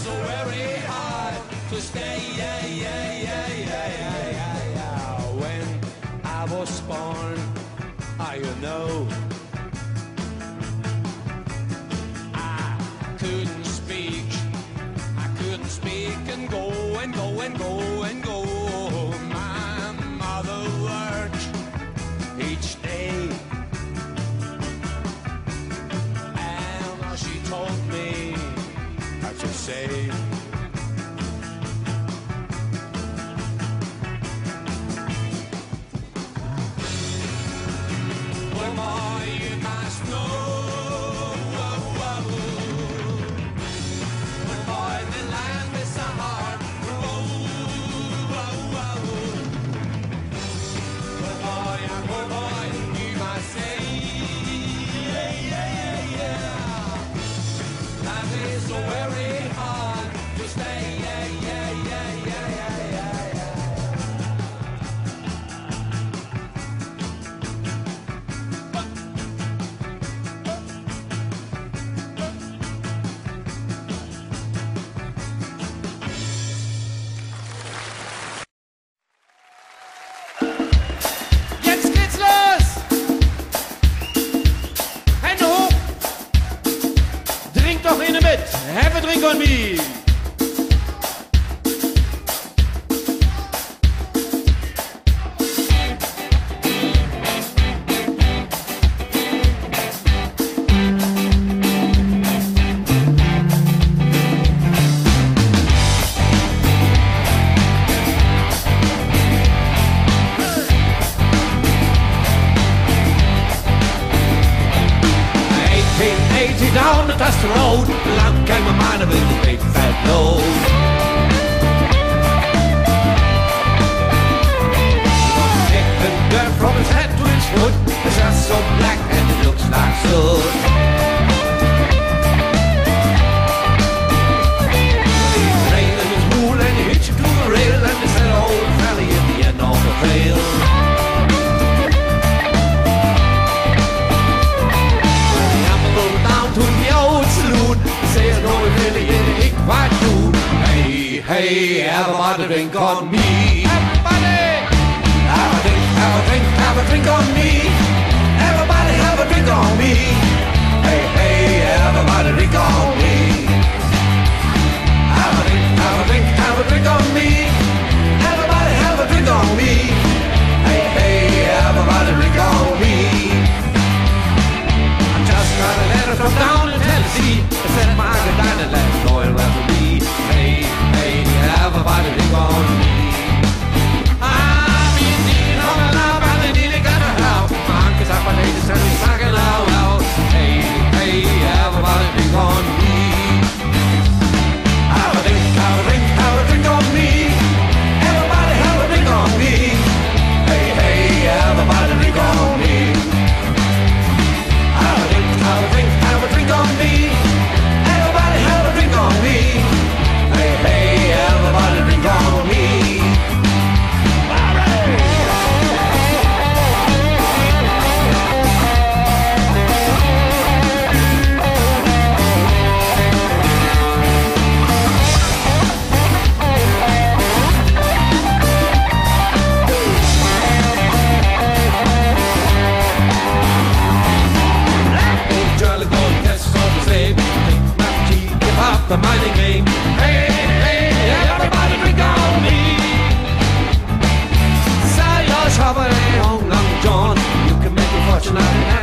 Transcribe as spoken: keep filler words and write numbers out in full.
so very hard to stay. Yeah, yeah, yeah, yeah, yeah, yeah, yeah. When I was born, I you know, I couldn't speak. I couldn't speak and go and go and go and go. My mother worked each day, and she told me how to say. Well, boy, you must know. Well, boy, the land is so hard. Oh, oh, oh. Well, boy, oh, boy, you must say. Yeah, yeah, yeah, yeah. Life is so very hard to stay. Yeah, yeah, yeah, yeah, yeah, yeah, yeah. Jetzt geht's los! Hände hoch! Trink doch eine mit! Have a drink on me! eighteen eighty down the Dusty Road, along came a miner with a big fat load. Taking dirt from his head to his foot, his hair's so black and it looks like soot. He's trailing his mule and he hits you to the rail, and he said, old valley at the end of the trail. To the old saloon, saying, no, really, it ain't quite true. Hey, hey, everybody drink on me. Everybody! Have a drink, have a drink, have a drink on me. Everybody have a drink on me. Hey, hey, everybody drink on me. Have a drink, have a drink, have a drink on me. Everybody have a drink on me. Hey, hey, everybody drink on me. Got a letter from down in Tennessee. It said Margaret died and left loyal referee. Hey, hey, everybody drink on me. I'm Indian on a love and I nearly got a help. My uncle's up and ladies tell me sucking out out. Hey, hey, everybody drink on me. Have a drink, have a drink, have a drink on me. Everybody have a drink on me. Hey, hey, everybody drink on me. Have a drink, have a drink on me. Everybody have a drink on me. Hey, hey, everybody drink on me. The mining game. Hey, hey, everybody drink on me. Sell your shovel, long, long John. You can make a fortune out of